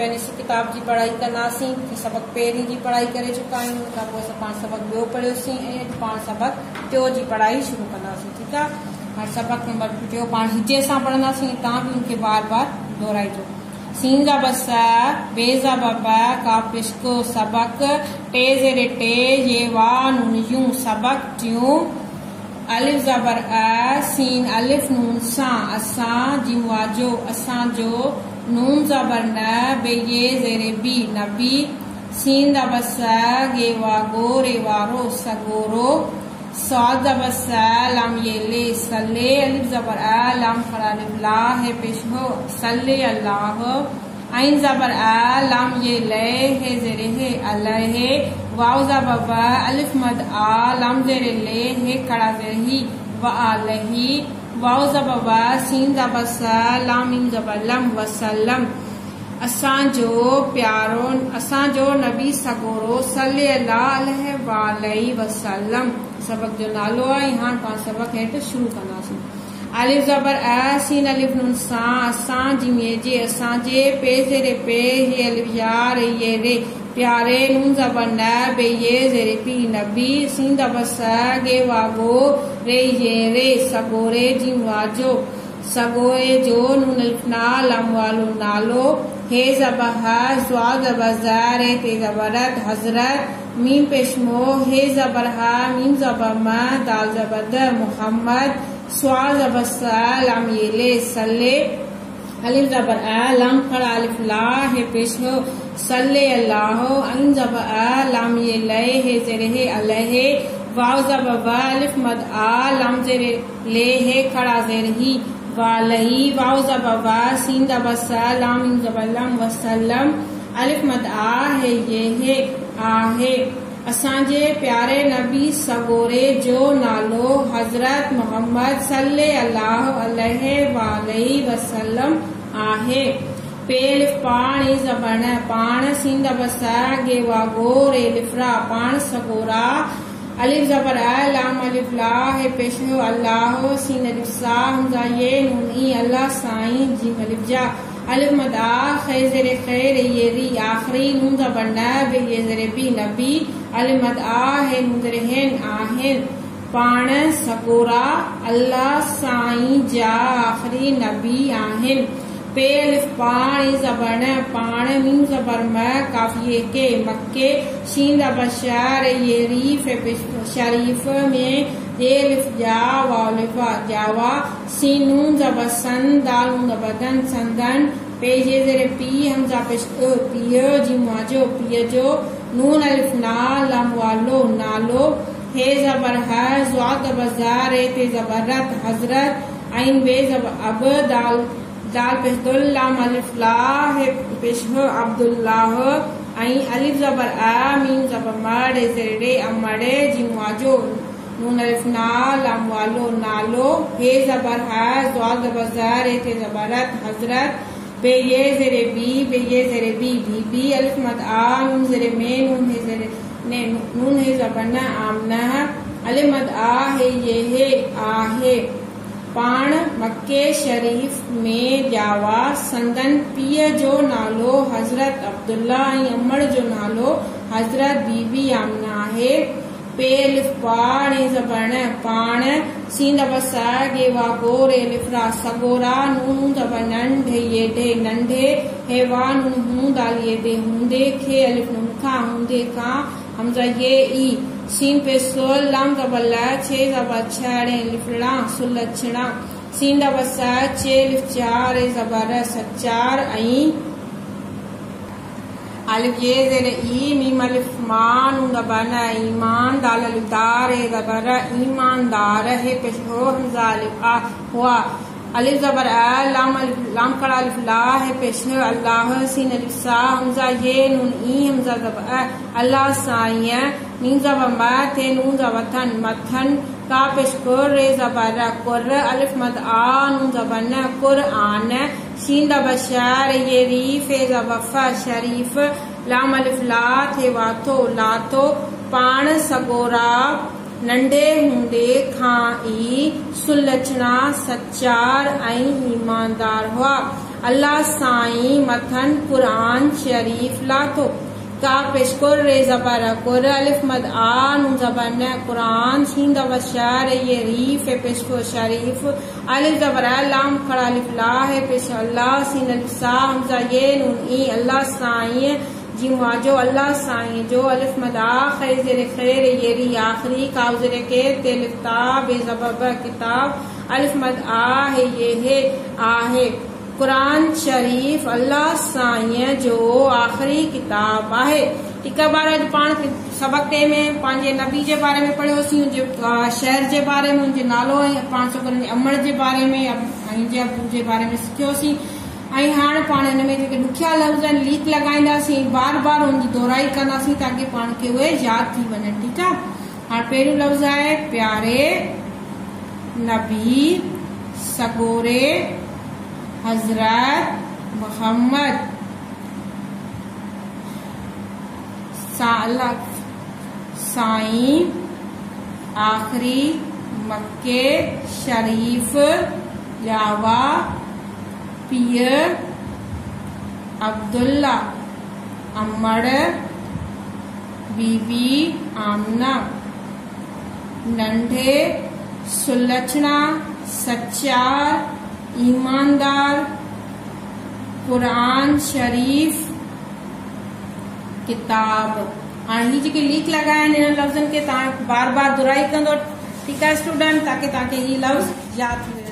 पंहिंजी किताब जी पढ़ाई कंदासीं। सबक पहिरीं जी पढ़ाई करे चुका आहियूं, उन खां पोइ असां पाण सबक ॿियो पढ़ियोसीं ऐं अॼु पाण सबक टियों जी पढ़ाई शुरू कंदासीं। ठीकु आहे, हाणे सबक नंबर टियों पाण हिजे सां पढ़ंदासीं। तव्हां बि उनखे बार बार दोहराइजो। सीन जा बस, बे जा बब, काफ इश्को सबक, टे ज़ेरे टे, ये वा नून यूं सबक टियों। अलिफ ज़बर अ, सीन अलिफ नून सां असां, जिम वाजो असांजो, नून ज़बर न, बे ये ज़ेरे बी नबी, सीन दा बस, गे वा गो, रे वारो सगोरो, स्वाद दा बस, लाम ये ले सले, अलिफ ज़बर अ, लाम खड़ा अलिफ ला है पेश हो, सले अल्लाह, आइन ज़बर अ, लाम ये ले है ज़ेरे है अलहे, वाव ज़बर व, अलिफ मद आ, लाम ज़ेरे ले है खड़ा ज़ेरे ही व अलही, वाव ज़बर व, सीन ज़बर स, लाम मीम ज़बर लम वसल्लम, असांजो प्यारो, असांजो नबी सगोरो, सल्ले अल्लाह अलैहि वालैहि वसल्लम। सबक जो नालो आहे। हाणे पाण सबक हेठि शुरू कंदासीं। अलिफ ज़बर अ, सीन अलिफ नून सां असां, जिम ये जे असांजे, पे ज़ेरे पे, ये अलिफ या, रे ये रे प्यारे, नून ज़बर न, बे ये ज़ेरे पी नबी, सीन ज़बर स, गे वागो, रे ये रे सगोरे, जिम वाजो सगोरे जो, नून अलिफ ना, लम वालो नालो, हे ज़बर ह, ज़्वा ज़बर ज़, रे ते ज़बरत हज़रत, मीम पेशमो, हे ज़बर ह, मीम ज़बर म, दाल ज़बर द मोहम्मद, स्वा ज़बर स, लाम ये ले सल्ले, अलिफ ज़बर अ, लाम खड़ा अलिफ ला है पेश हो, सल्ले अल्लाह, आइन ज़बर अ, लाम ये ले है ज़ेरे है अलहे, वाव ज़बर व, अलिफ मद आ, लाम ज़ेरे ले है खड़ा ज़ेरे ही वालही, वाव ज़बर व, सीन ज़बर स, लाम मीम ज़बर लम वसल्लम, अलिफ मद आ है ये है आहे, असांजे प्यारे नबी सगोरे जो नालो हज़रत मोहम्मद सल्ले अल्लाह अलैहि वालैहि वसल्लम आहे। पे अलिफ पाण, ए ज़बर न पाण, सीन ज़बर स, गे वा गो, रे लिफ्रा पाण सगोरा, अलिफ ज़बर अ, लाम अलिफ ला है पेश हो अल्लाह, सीन अलिफ सा, हमजा ये, नून ई, अल्लाह साईं, जिम अलिफ जा, अलिफ मद आ, खे ज़ेरे खैर, ये री आखिरी, नून ज़बर न, बे ये ज़ेरे बी नबी, अलिफ मद आ है, नून ज़ेरे हेन आहेन, पाण सगोरा, अल्लाह साईं जा आखिरी नबी आहेन। पे अलिफ पाण, ए ज़बर न पाण, मीम ज़बर म, काफ ये के मक्के, शीन ज़बर श, रे ये रीफ शरीफ में, ये अलिफ जा, वाव अलिफ जावा, सीन नून ज़बर सन, दाल नून ज़बर दन संदन, पे ये ज़ेरे पी, हमजा पेश पियो, जिम वाजो पियजो, नून अलिफ ना, लम वालो नालो, हे ज़बर ह, ज़्वा ज़बर ज़, रे ते ज़बरत हज़रत, आइन बे ज़बर अब, दाल दाल पेश दुल, लाम अलिफ ला है पेश हो अब्दुल्लाह, आई अलिफ ज़बर आ, मीम ज़बर म, रे ज़ेरे रे अमरे, जिम वाजो नून अलिफ ना, लाम वालो नालो, हे ज़बर ह, ज़्वा ज़बर ज़, रे ते ज़बरत हज़रत, बे ये ज़ेरे बी, बे ये ज़ेरे बी भी, अलिफ मद आ, नून ज़ेरे में, नून है ज़ेरे ने, नून है ज़बर न, आमना, अलिफ मद आ है ये है आहे, पाण मक्के शरीफ में जावा, संदन पीय जो नालो हज़रत अब्दुल्ला, ऐं अमड़ जो नालो हज़रत बीबी आमना है। पे अलिफ पाण, ए ज़बर न पाण, सीन ज़बर स, गे वा गो, रे अलिफ रा सगोरा, नून ज़बर नंढे ये डे नंढे, हे वा नून हूं, दाल ये दे हूंदे, खे अलिफ नून खा हूंदे का, हमजा ये ई, सीन पे सोल, लाम ज़बर ला, छे ज़बर छ, रे अलिफ ला सुलक्षणा, सीन ज़बर स, छे अलिफ चार, रे ज़बर सचार, ऐं अलिफ ये ज़ेरे ई, मीम अलिफ मा, नून ज़बर न ईमान, दाल अलिफ दार, रे ज़बर ईमानदार, है पेश हो हमजा अलिफ आ हुआ, अलिफ ज़बर अ, लाम कड़ा अलिफ ला है पेश हो अल्लाह, सीन अलिफ सा, हमजा ये, नून ई, हमजा ज़बर अ, अल्लाह साईं, मीम ज़बर म, थे नून ज़बर थन मथन, का पेश कुर, रे ज़बर कुर, अलिफ मद आ, नून ज़बर न कुरआन, शीन ज़बर श, रे ये रीफ, ए ज़बर फ शरीफ, लाम अलिफ ला, थे वाथो लाथो, पाण सगोरा, नंढे हूंदे खां ई, सुलक्षणा सचार ऐं ईमानदार हुआ, अल्लाह साईं मथन कुरान शरीफ लाथो। का पेशकुर रे जबर कुर अलिफ मद आ नून जबर न कुरान शीन दवा शर ये रीफ है पेशको शरीफ अलिफ जबर लाम खड़ा अलिफ ला है पेश अल्लाह सीन अलिफ सा हमजा ये नून ई अल्लाह साईं जी माजो अल्लाह साईं जो अलिफ मद आ खैर जेरे खैर ये री आखिरी काव जेरे के तेलिफ्ता बे जबर किताब अलिफ मद आ है ये है आ है कुरान शरीफ अल्लाह साईं जो आखिरी किताब आहे। ठीक है ॿार अॼु पाण सबक टे में पंहिंजे नबी जे बारे में पढ़ियोसीं उनजे शहर जे बारे में उनजे नालो ऐं पाण छोकिरनि जे अमड़ जे बारे में ऐं जे अबू जे बारे में सिखियोसीं। ऐं हाणे पाण हिन में जेके ॾुखिया लफ़्ज़ आहिनि लीक लॻाईंदासीं बार बार उनजी दोहराई कंदासीं ताकी पाण खे उहे यादि थी वञनि। ठीकु आहे हाणे पहिरियों लफ़्ज़ आहे प्यारे नबी सगोरे हजरत मोहम्मद साईं आखिरी मक्के शरीफ जावा पीर अब्दुल्ला अमड़ बीबी आमना नंढे सुलक्षणा सच्चार ईमानदार कुरान शरीफ किताब। हाणे ही जेके लीक लॻाया आहिनि हिन लफ़्ज़नि खे तव्हां बार बार दुहराई कंदो। ठीकु आहे स्टूडेंट ताकी तव्हांखे ही लफ़्ज़ यादि थी